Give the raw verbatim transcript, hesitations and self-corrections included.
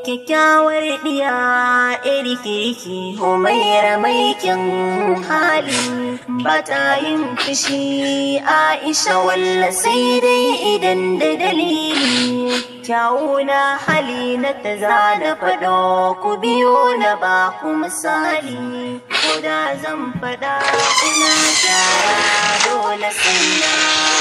kyakkyawar diya iri kirki Humaira mai kyan hali ba ta yin fushi Aisha walla sai dai idan da dalili kyawuna hali na ta zana faɗo ku biyo na ba ku misali ko da zan faɗa ina shara dole sai na